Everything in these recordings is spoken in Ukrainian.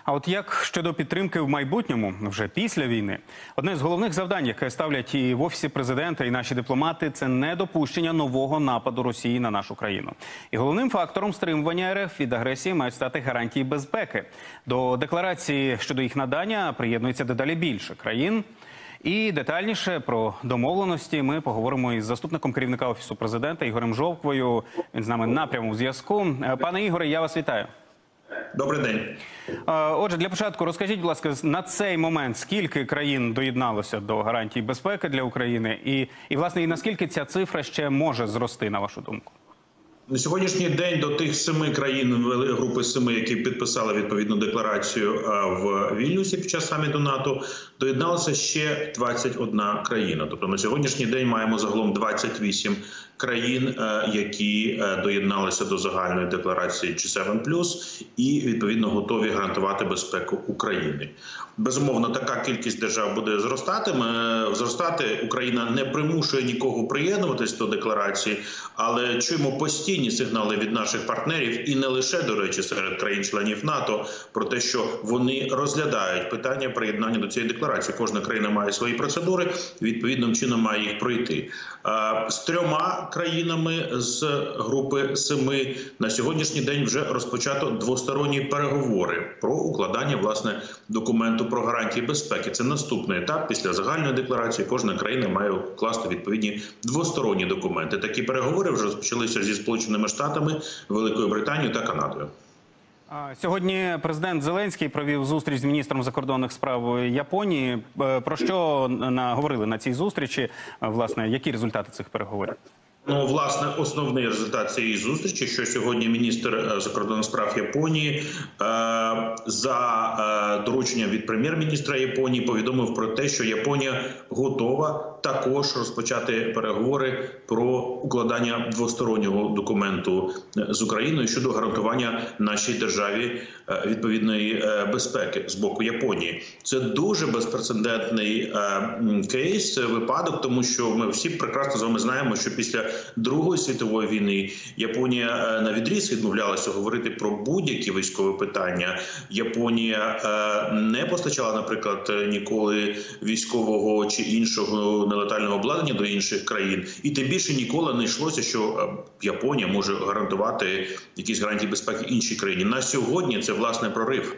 А от як щодо підтримки в майбутньому, вже після війни? Одне з головних завдань, яке ставлять і в Офісі Президента, і наші дипломати – це недопущення нового нападу Росії на нашу країну. І головним фактором стримування РФ від агресії мають стати гарантії безпеки. До декларації щодо їх надання приєднується дедалі більше країн. І детальніше про домовленості ми поговоримо із заступником керівника Офісу Президента Ігорем Жовквою. Він з нами на прямому зв'язку. Пане Ігоре, я вас вітаю. Добрий день. Отже, для початку розкажіть, будь ласка, на цей момент скільки країн доєдналося до гарантій безпеки для України? І власне, і наскільки ця цифра ще може зрости, на вашу думку? На сьогоднішній день до тих 7 країн, групи 7, які підписали відповідну декларацію в Вільнюсі під час саміту НАТО, доєдналося ще 21 країна. Тобто на сьогоднішній день маємо загалом 28 країн, які доєдналися до загальної декларації G7+, і відповідно готові гарантувати безпеку України. Безумовно, така кількість держав буде зростати. Україна не примушує нікого приєднуватись до декларації, але чуємо постійні сигнали від наших партнерів, і не лише, до речі, серед країн-членів НАТО, про те, що вони розглядають питання приєднання до цієї декларації. Кожна країна має свої процедури, відповідним чином має їх пройти. З 3 країнами з групи 7 на сьогоднішній день вже розпочато двосторонні переговори про укладання, власне, документу про гарантії безпеки. Це наступний етап. Після загальної декларації кожна країна має укласти відповідні двосторонні документи. Такі переговори вже розпочалися зі Сполученими Штатами, Великою Британією та Канадою. Сьогодні президент Зеленський провів зустріч з міністром закордонних справ Японії. Про що говорили на цій зустрічі? Власне, які результати цих переговорів? Ну, власне, основний результат цієї зустрічі, що сьогодні міністр закордонних справ Японії за дорученням від прем'єр-міністра Японії повідомив про те, що Японія готова також розпочати переговори про укладання двостороннього документу з Україною щодо гарантування нашій державі відповідної безпеки з боку Японії. Це дуже безпрецедентний кейс, випадок, тому що ми всі прекрасно з вами знаємо, що після Другої світової війни Японія навідріз відмовлялася говорити про будь-які військові питання. Японія не постачала, наприклад, ніколи військового чи іншого нелетального обладнання до інших країн. І тим більше ніколи не йшлося, що Японія може гарантувати якісь гарантії безпеки іншій країні. На сьогодні це, власне, прорив.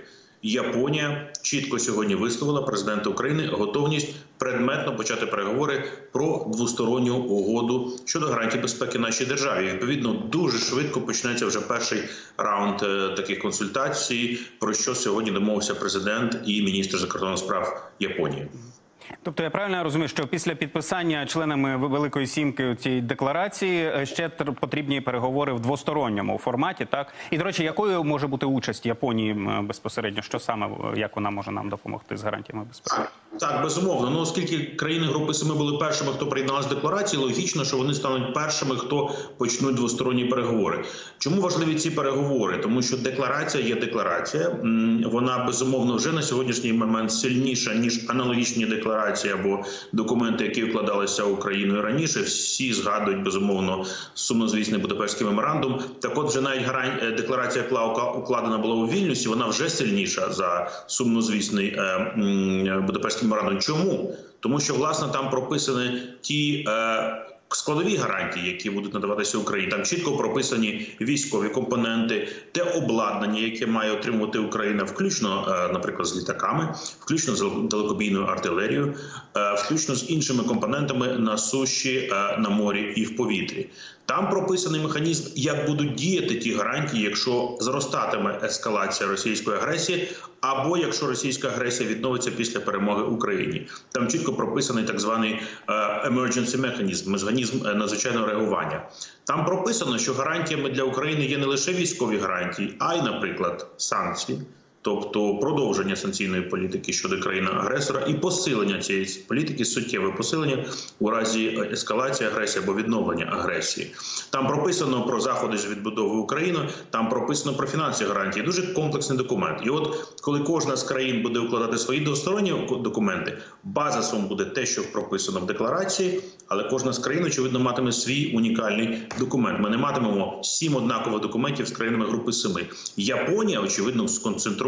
Японія чітко сьогодні висловила президента України готовність предметно почати переговори про двосторонню угоду щодо гарантій безпеки нашій державі. Відповідно, дуже швидко почнеться вже перший раунд таких консультацій, про що сьогодні домовився президент і міністр закордонних справ Японії. Тобто я правильно розумію, що після підписання членами Великої Сімки цієї декларації ще потрібні переговори в двосторонньому форматі, так? І, до речі, якою може бути участь Японії безпосередньо? Що саме, як вона може нам допомогти з гарантіями безпеки? Так, безумовно. Ну, оскільки країни групи 7 були першими, хто приєдналися до декларації, логічно, що вони стануть першими, хто почнуть двосторонні переговори. Чому важливі ці переговори? Тому що декларація є декларація. Вона, безумовно, вже на сьогоднішній момент сильніша, ніж аналогічні декларації або документи, які вкладалися Україною раніше. Всі згадують, безумовно, сумнозвісний Будапештський меморандум. Так от, вже навіть декларація, яка укладена була у Вільнюсі, вона вже сильніша за сумнозвісний Будапештський меморандум. Чому? Тому що, власне, там прописані ті складові гарантії, які будуть надаватися Україні. Там чітко прописані військові компоненти, те обладнання, яке має отримувати Україна, включно, наприклад, з літаками, включно з далекобійною артилерією, включно з іншими компонентами на суші, на морі і в повітрі. Там прописаний механізм, як будуть діяти ті гарантії, якщо зростатиме ескалація російської агресії, або якщо російська агресія відновиться після перемоги в Україні. Там чітко прописаний так званий emergency механізм надзвичайного реагування. Там прописано, що гарантіями для України є не лише військові гарантії, а й, наприклад, санкції. Тобто продовження санкційної політики щодо країни-агресора і посилення цієї політики, суттєве посилення у разі ескалації агресії або відновлення агресії. Там прописано про заходи з відбудови України, там прописано про фінансові гарантії. Дуже комплексний документ. І от коли кожна з країн буде укладати свої двосторонні документи, базисом буде те, що прописано в декларації, але кожна з країн, очевидно, матиме свій унікальний документ. Ми не матимемо 7 однакових документів з країнами групи 7. Японія, очевидно, сконцентрує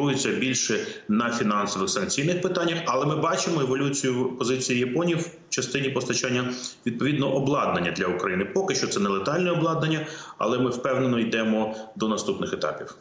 концентрується більше на фінансових санкційних питаннях, але ми бачимо еволюцію позиції Японії в частині постачання відповідно обладнання для України. Поки що це не летальне обладнання, але ми впевнено йдемо до наступних етапів.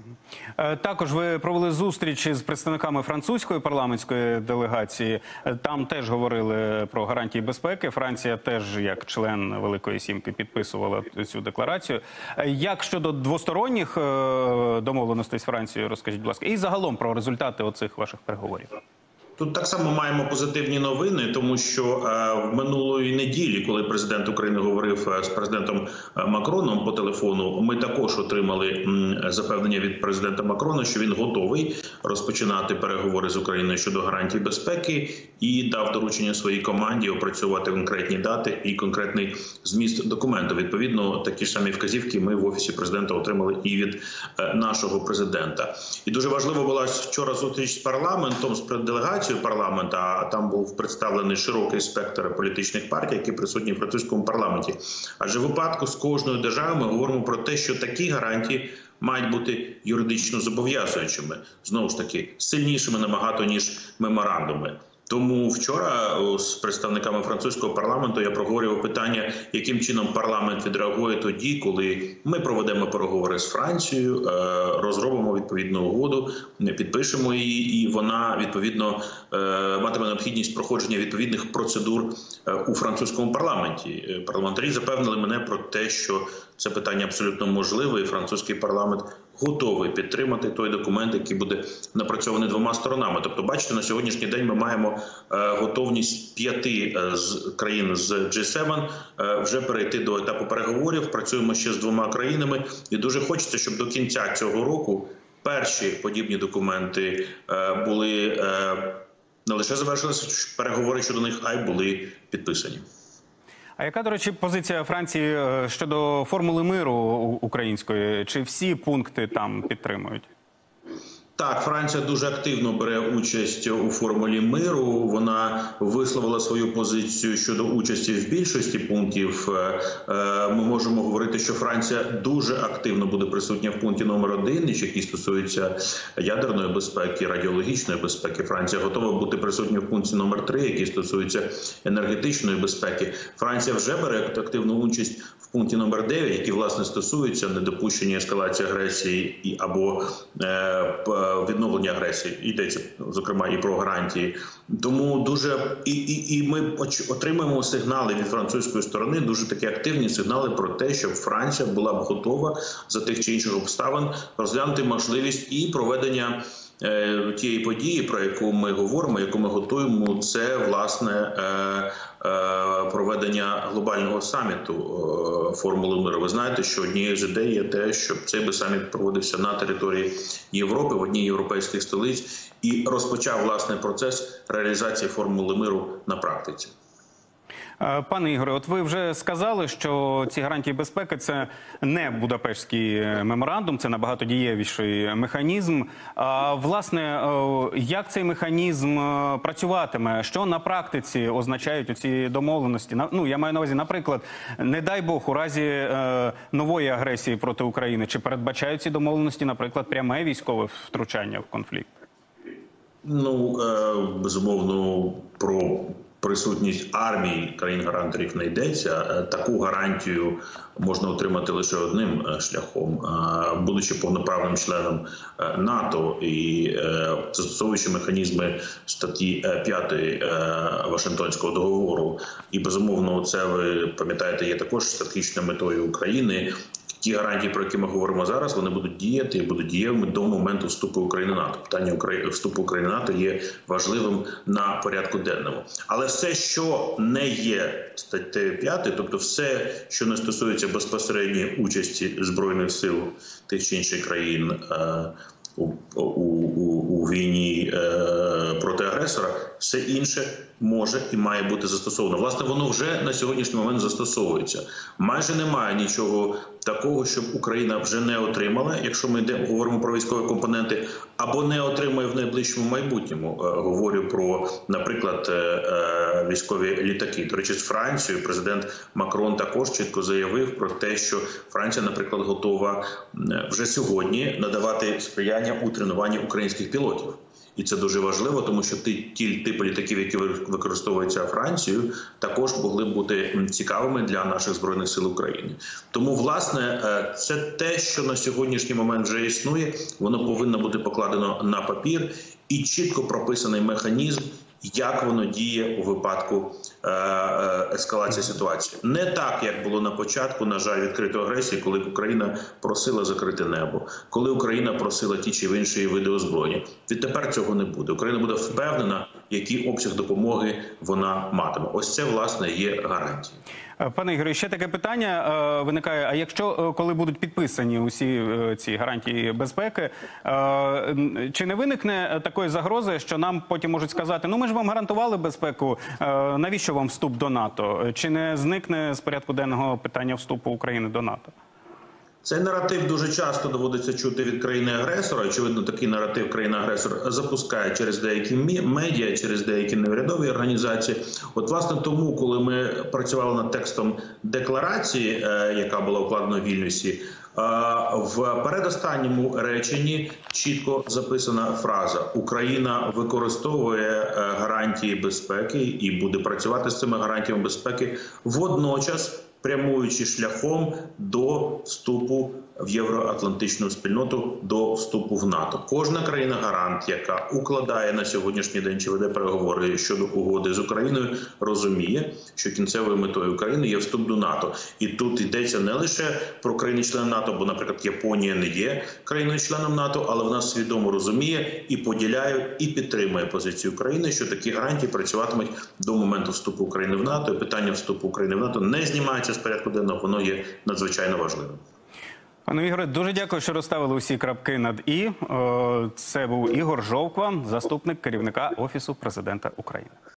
Також ви провели зустріч з представниками французької парламентської делегації. Там теж говорили про гарантії безпеки. Франція теж, як член Великої Сімки, підписувала цю декларацію. Як щодо двосторонніх домовленостей з Францією, розкажіть, будь ласка, і загалом про результати оцих ваших переговорів? Тут так само маємо позитивні новини, тому що в минулої неділі, коли президент України говорив з президентом Макроном по телефону, ми також отримали запевнення від президента Макрона, що він готовий розпочинати переговори з Україною щодо гарантій безпеки і дав доручення своїй команді опрацювати конкретні дати і конкретний зміст документу. Відповідно, такі ж самі вказівки ми в Офісі президента отримали і від нашого президента. І дуже важливо була вчора зустріч з парламентом, з делегацією парламента, а там був представлений широкий спектр політичних партій, які присутні в французькому парламенті. Адже в випадку з кожною державою ми говоримо про те, що такі гарантії мають бути юридично зобов'язуючими, знову ж таки, сильнішими набагато, ніж меморандуми. Тому вчора з представниками французького парламенту я проговорював питання, яким чином парламент відреагує тоді, коли ми проведемо переговори з Францією, розробимо відповідну угоду, підпишемо її, і вона, відповідно, матиме необхідність проходження відповідних процедур у французькому парламенті. Парламентарі запевнили мене про те, що це питання абсолютно можливе, і французький парламент готовий підтримати той документ, який буде напрацьований двома сторонами. Тобто, бачите, на сьогоднішній день ми маємо готовність 5 країн з G7 вже перейти до етапу переговорів. Працюємо ще з 2 країнами. І дуже хочеться, щоб до кінця цього року перші подібні документи були не лише завершилися переговори щодо них, а й були підписані. А яка, до речі, позиція Франції щодо формули миру української? Чи всі пункти там підтримують? Так, Франція дуже активно бере участь у формулі миру. Вона висловила свою позицію щодо участі в більшості пунктів. Ми можемо говорити, що Франція дуже активно буде присутня в пункті номер 1, який стосується ядерної безпеки, радіологічної безпеки. Франція готова бути присутня в пункті номер 3, який стосується енергетичної безпеки. Франція вже бере активну участь в пункті номер 9, який, власне, стосується недопущення ескалації агресії або відновлення агресії. Йдеться, зокрема, і про гарантії. Тому дуже і ми отримуємо сигнали від французької сторони, дуже такі активні сигнали про те, щоб Франція була б готова за тих чи інших обставин розглянути можливість і проведення тієї події, про яку ми говоримо, яку ми готуємо, це, власне, проведення глобального саміту формули миру. Ви знаєте, що однією з ідей є те, щоб цей саміт проводився на території Європи, в одній європейських столиць, і розпочав, власне, процес реалізації формули миру на практиці. Пане Ігоре, от ви вже сказали, що ці гарантії безпеки – це не Будапештський меморандум, це набагато дієвіший механізм. Власне, як цей механізм працюватиме? Що на практиці означають ці домовленості? Ну, я маю на увазі, наприклад, не дай Бог, у разі нової агресії проти України, чи передбачають ці домовленості, наприклад, пряме військове втручання в конфлікт? Ну, безумовно, про присутність армії країн-гарантерів не йдеться. Таку гарантію можна отримати лише одним шляхом, будучи повноправним членом НАТО і застосовуючи механізми статті 5 Вашингтонського договору. І, безумовно, це, ви пам'ятаєте, є також стратегічною метою України. Ті гарантії, про які ми говоримо зараз, вони будуть діяти і будуть дієвими до моменту вступу України в НАТО. Питання вступу України в НАТО є важливим на порядку денному. Але все, що не є статтею 5, тобто все, що не стосується безпосередньої участі Збройних сил тих чи інших країн у війні проти агресора, Все інше може і має бути застосовано. Власне, воно вже на сьогоднішній момент застосовується. Майже немає нічого такого, щоб Україна вже не отримала, якщо ми говоримо про військові компоненти, або не отримає в найближчому майбутньому. Говорю про, наприклад, військові літаки. До речі, з Францією президент Макрон також чітко заявив про те, що Франція, наприклад, готова вже сьогодні надавати сприяння у тренуванні українських пілотів. І це дуже важливо, тому що ті типи літаків, які використовуються Францією, також могли б бути цікавими для наших Збройних сил України. Тому, власне, це те, що на сьогоднішній момент вже існує, воно повинно бути покладено на папір і чітко прописаний механізм, як воно діє у випадку ескалації ситуації. Не так, як було на початку, на жаль, відкритої агресії, коли Україна просила закрити небо, коли Україна просила ті чи інші види озброєння. Відтепер цього не буде. Україна буде впевнена, який обсяг допомоги вона матиме. Ось це, власне, є гарантія. Пане Ігорю, ще таке питання виникає. А якщо, коли будуть підписані усі ці гарантії безпеки, чи не виникне такої загрози, що нам потім можуть сказати, ну ми ж вам гарантували безпеку, навіщо вам вступ до НАТО? Чи не зникне з порядку денного питання вступу України до НАТО? Цей наратив дуже часто доводиться чути від країни-агресора. Очевидно, такий наратив країна-агресор запускає через деякі медіа, через деякі неурядові організації. От, власне, тому, коли ми працювали над текстом декларації, яка була укладена в Вільнюсі, в передостанньому реченні чітко записана фраза «Україна використовує гарантії безпеки і буде працювати з цими гарантіями безпеки водночас, прямуючи шляхом до вступу в євроатлантичну спільноту, до вступу в НАТО». Кожна країна-гарант, яка укладає на сьогоднішній день чи веде переговори щодо угоди з Україною, розуміє, що кінцевою метою України є вступ до НАТО. І тут йдеться не лише про країни-члени НАТО, бо, наприклад, Японія не є країною-членом НАТО, але вона свідомо розуміє і поділяє, і підтримує позицію України, що такі гарантії працюватимуть до моменту вступу України в НАТО. І питання вступу України в НАТО не знімається з порядку денного, воно є надзвичайно важливим. Пане Ігоре, дуже дякую, що розставили усі крапки над «і». Це був Ігор Жовква, заступник керівника Офісу Президента України.